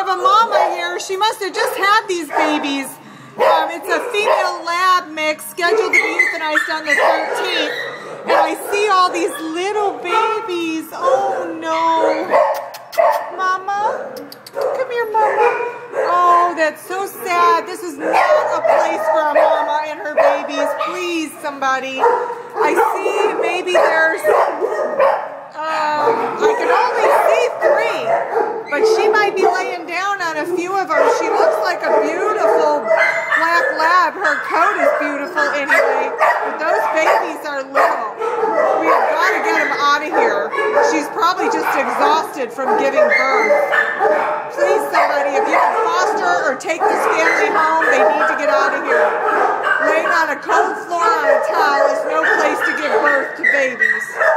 have a mama here. She must have just had these babies. It's a female lab mix scheduled to be euthanized on the 13th. And I see all these little babies. Oh no. Mama? Come here, Mama. Oh, that's so sad. This is not a place for a mama and her babies. Please, somebody. I see maybe there's... I can only see 3, but she might be laying down on a few of them. She looks like a beautiful black lab. Her coat is beautiful anyway, but those babies are little. We have got to get them out of here. She's probably just exhausted from giving birth. Please, somebody, if you can foster or take this family home, they need to get out of here. Laying on a cold floor on a towel is no place to give birth to babies.